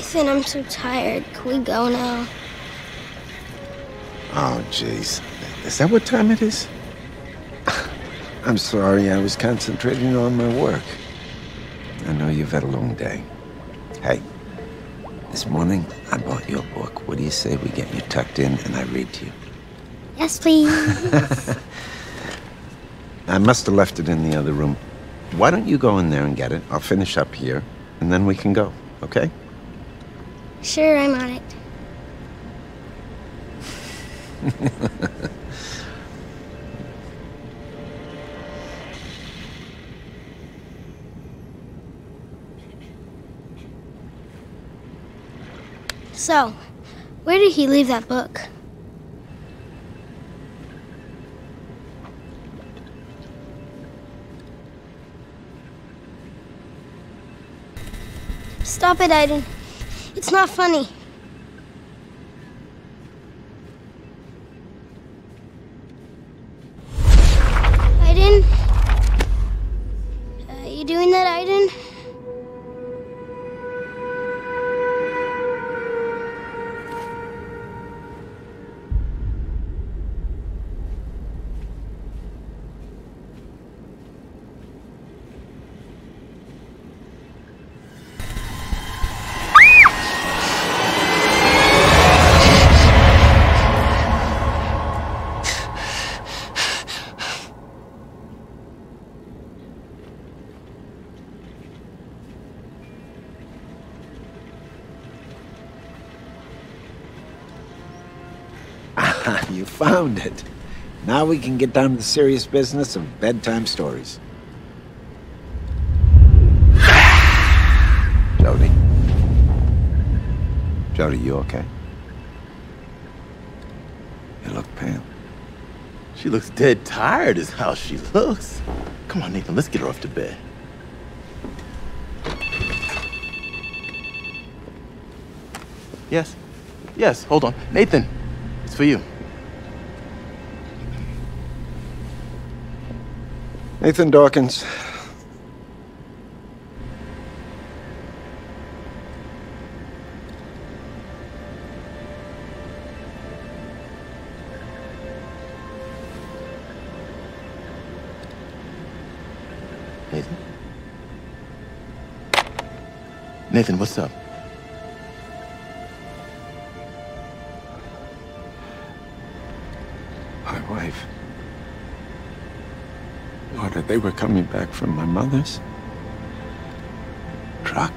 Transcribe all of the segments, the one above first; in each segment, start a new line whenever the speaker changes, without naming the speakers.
Nathan, I'm so tired. Can we go now?
Oh, jeez. Is that what time it is? I'm sorry, I was concentrating on my work. I know you've had a long day. Hey, this morning I bought you a book. What do you say we get you tucked in and I read to you?
Yes, please.
I must have left it in the other room. Why don't you go in there and get it? I'll finish up here, and then we can go, okay?
Sure, I'm on it. So, where did he leave that book? Stop it, Aiden. It's not funny. Aiden? You doing that, Aiden?
You found it. Now we can get down to the serious business of bedtime stories. Jodie? Jodie, you okay? You look pale.
She looks dead tired is how she looks. Come on, Nathan, let's get her off to bed. Yes. Yes, hold on. Nathan, it's for you.
Nathan Dawkins.
Nathan? Nathan, what's up?
My wife. Daughter, they were coming back from my mother's. Truck.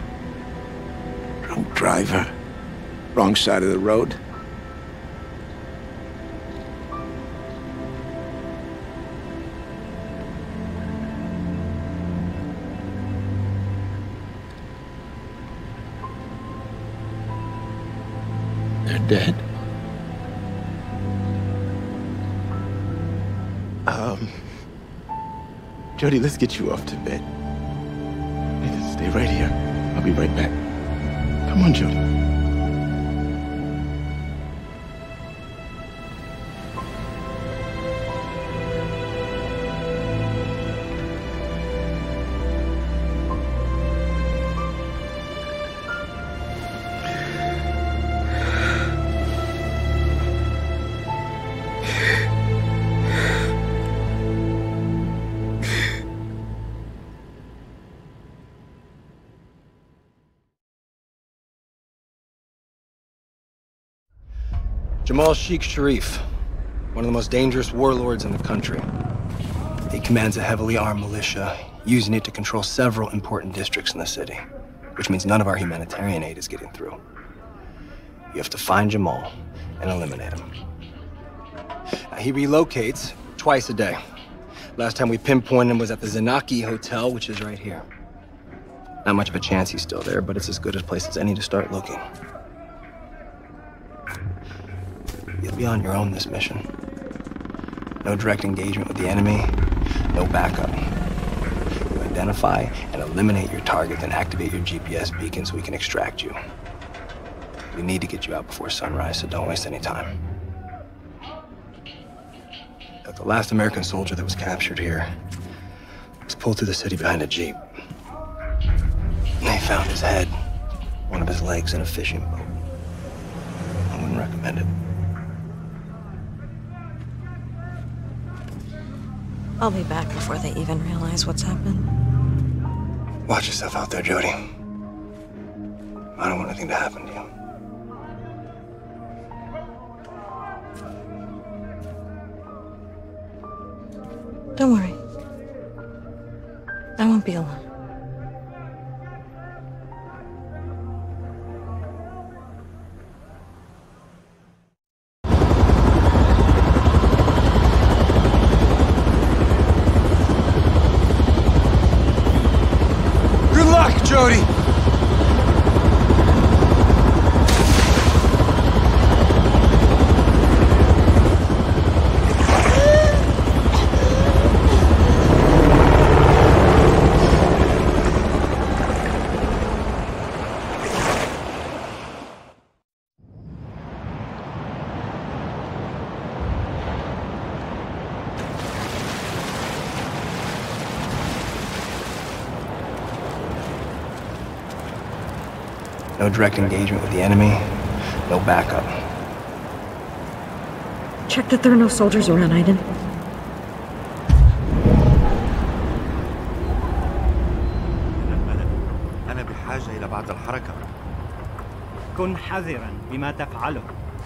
Drunk driver. Wrong side of the road. They're dead.
Jodie, let's get you off to bed. Nathan, stay right here. I'll be right back. Come on, Jodie.
Jamal Sheikh Sharif, one of the most dangerous warlords in the country. He commands a heavily armed militia, using it to control several important districts in the city, which means none of our humanitarian aid is getting through. You have to find Jamal and eliminate him. Now, he relocates twice a day. Last time we pinpointed him was at the Zenakhi Hotel, which is right here. Not much of a chance he's still there, but it's as good a place as any to start looking. You'll be on your own this mission. No direct engagement with the enemy, no backup. You identify and eliminate your target, then activate your GPS beacon so we can extract you. We need to get you out before sunrise, so don't waste any time. Look, the last American soldier that was captured here was pulled through the city behind a Jeep. And they found his head one of his legs in a fishing boat. I wouldn't recommend it.
I'll be back before they even realize what's happened.
Watch yourself out there, Jodie. I don't want anything to happen to you.
Don't worry. I won't be alone.
Good luck, Jodie! No direct engagement with the enemy, no backup.
Check that there are no soldiers around, Aiden.
أنا بحاجة إلى بعض الحركة.
كن حذرا بما تفعله.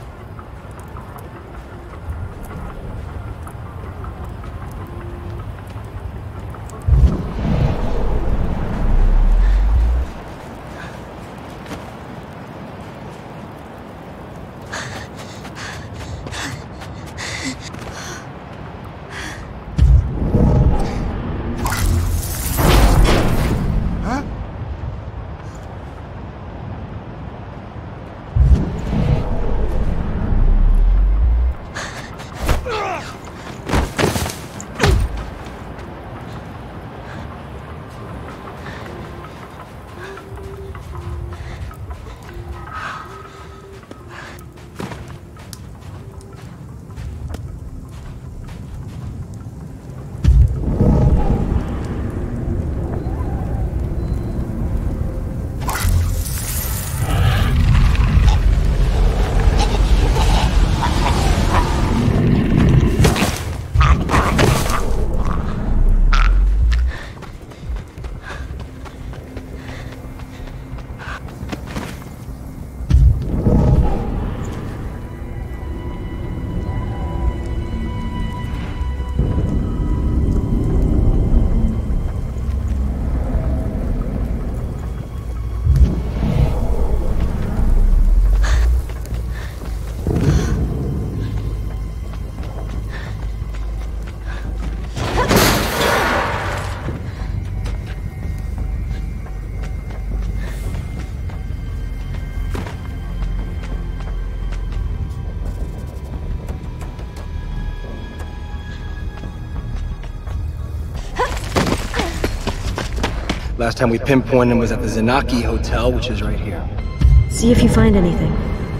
Last time we pinpointed him was at the Zenakhi Hotel, which is right here.
See if you find anything.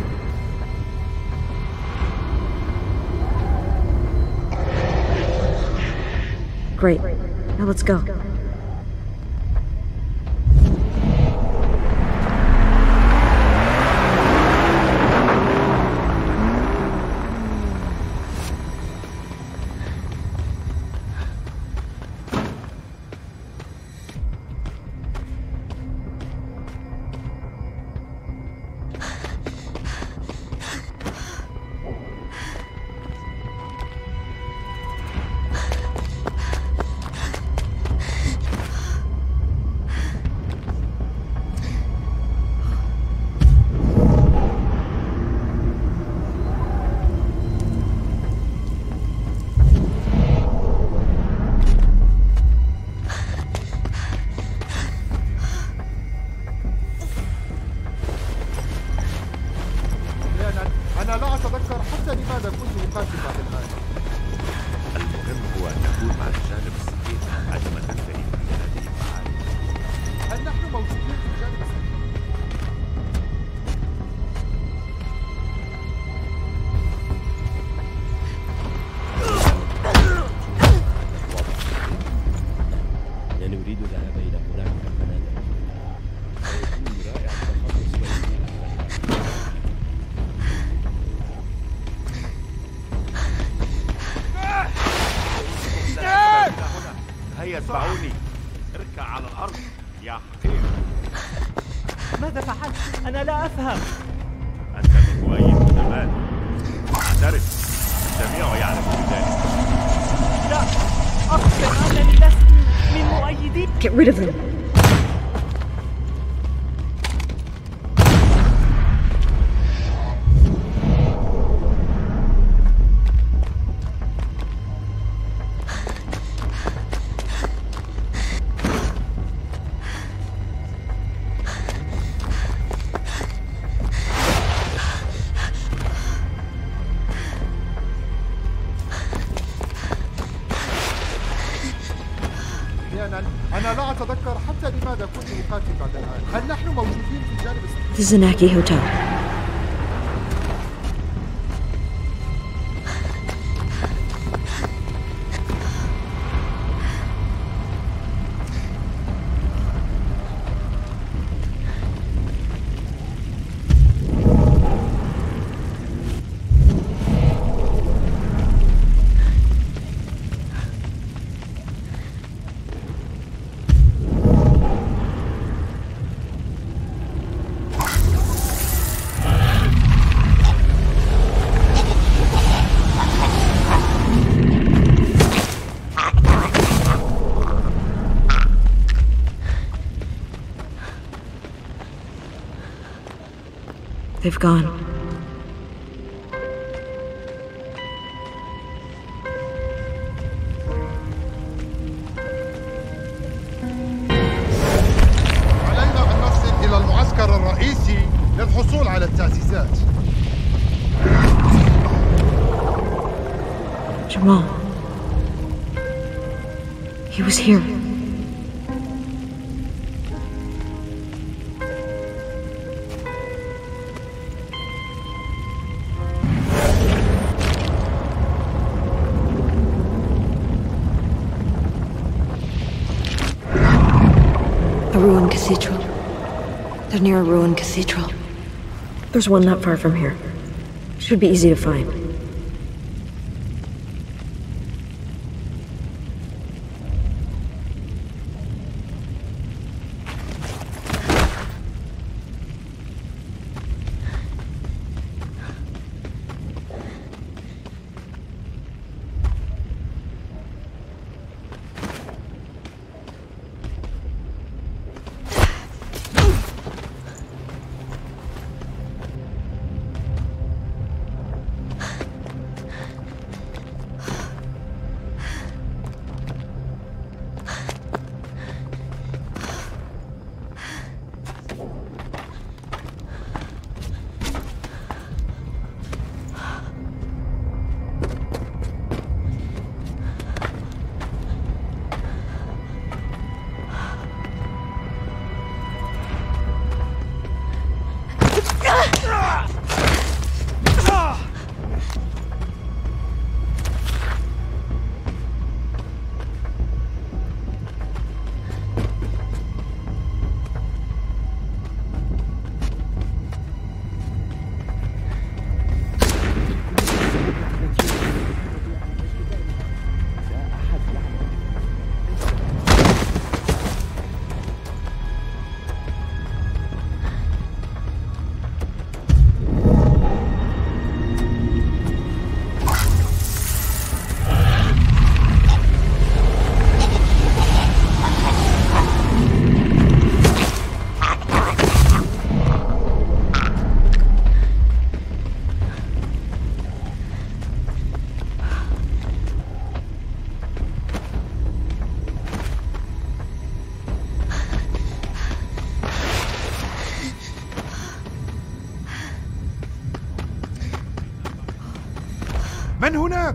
Great. Now let's go.
أنا لا أتذكر حتى لماذا كنت أقاتل بعد الآن. المهم هو أن نكون مع الجانب الصحيح عندما ننتهي من هذه المعارك. هل نحن موجودين في الجانب الصحيح؟
لا نريد الذهاب إلى هناك كالفنادق. سيكون رائع التخلص
ماذا فعلت؟ أنا لا أفهم.
أنت من مؤيد زمان. اعترف، الجميع يعرف ذلك.
لا، أقسم أنني لست من مؤيدي.
Get rid of him.
أنا لا أتذكر حتى لماذا كنت أقاتل بعد الآن. هل نحن موجودين في جانب
The Zenakhi Hotel. They've gone.
علينا أن نصل إلى المعسكر الرئيسي للحصول على التأسيسات.
Jamal. He was here. A ruined cathedral. They're near a ruined cathedral. There's one not far from here. Should be easy to find.
من هناك؟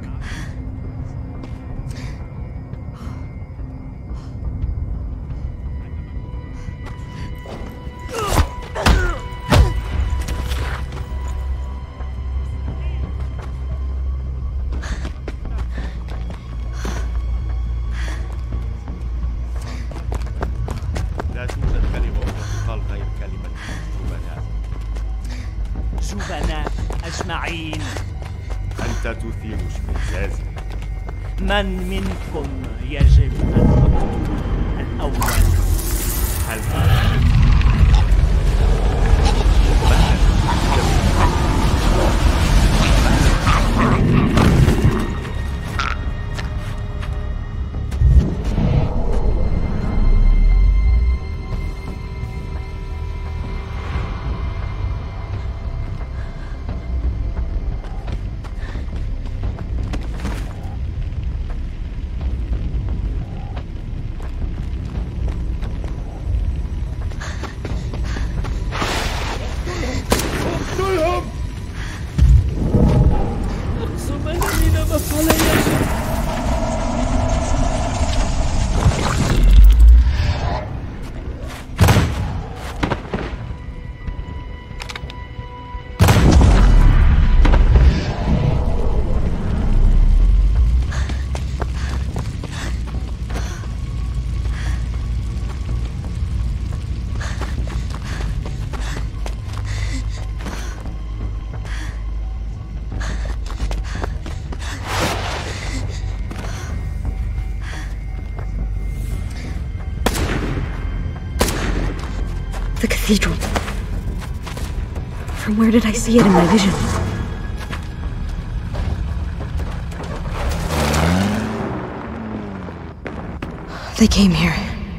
لا توجد كلمة أخرى تقال غير كلمة جبناء.
جبناء أجمعين.
أنت تثير اشمئزازي.
من منكم يجب أن أقتل الأول؟
هل
cathedral. From where did I see it in my vision? They came here.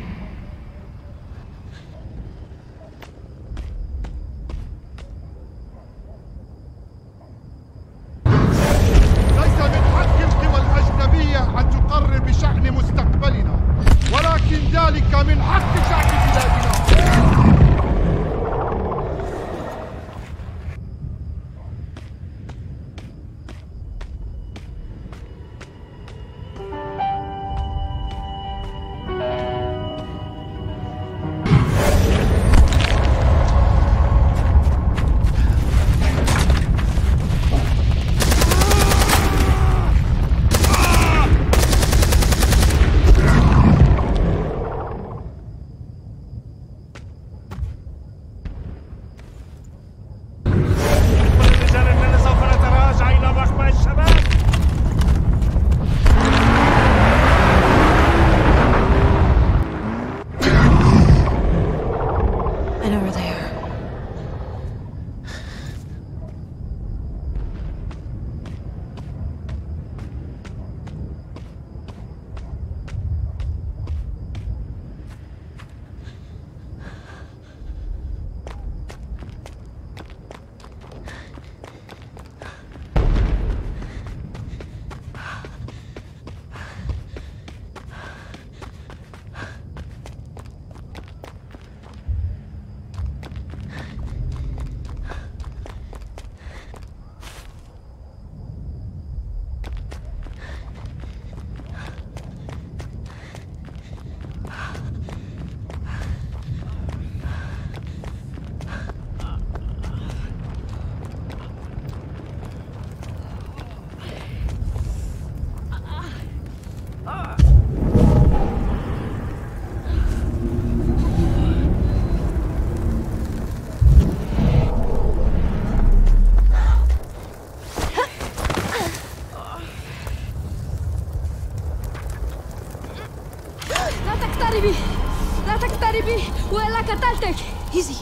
Easy.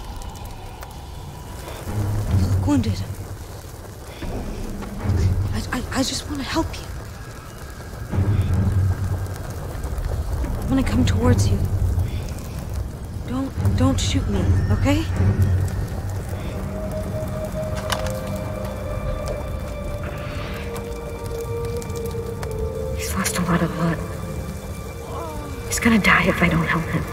You look wounded. I just want to help you. I'm gonna come towards you. Don't shoot me, okay? He's lost a lot of blood. He's gonna die if I don't help him.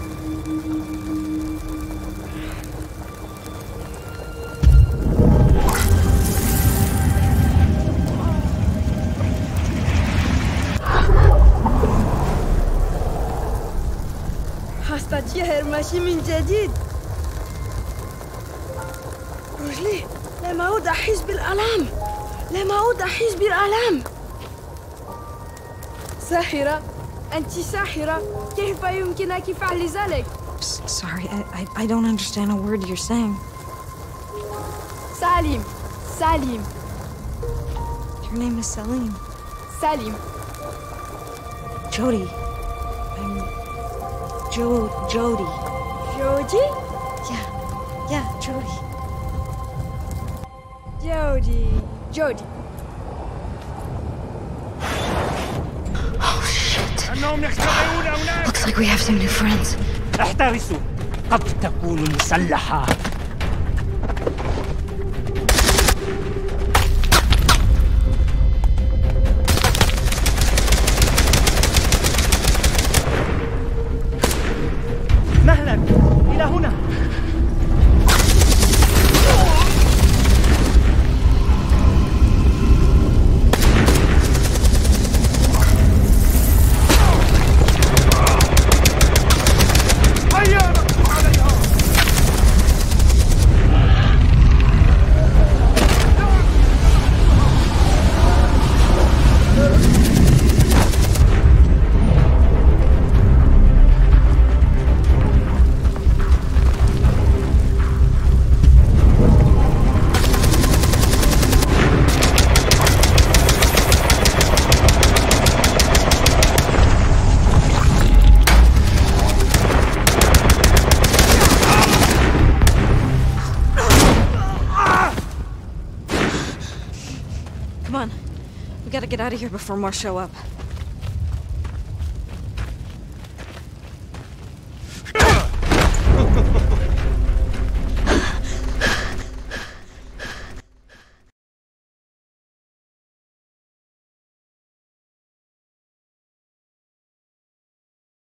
هستطيع المشي من جديد. رجلي لم أعود أحس بالآلام. لم أعود أحس بالآلام. ساحرة، أنت ساحرة. كيف يمكنك فعل ذلك؟
Sorry, I don't understand a word you're saying.
Salim. Salim.
Your name is Salim.
Salim.
Jodie. I'm Jodie.
Jodie?
Yeah, Jodie.
Jodie.
Oh shit. Looks like we have some new friends.
احترسوا، قد تكون مسلحة. مهلا، إلى هنا.
We gotta get out of here before more show up.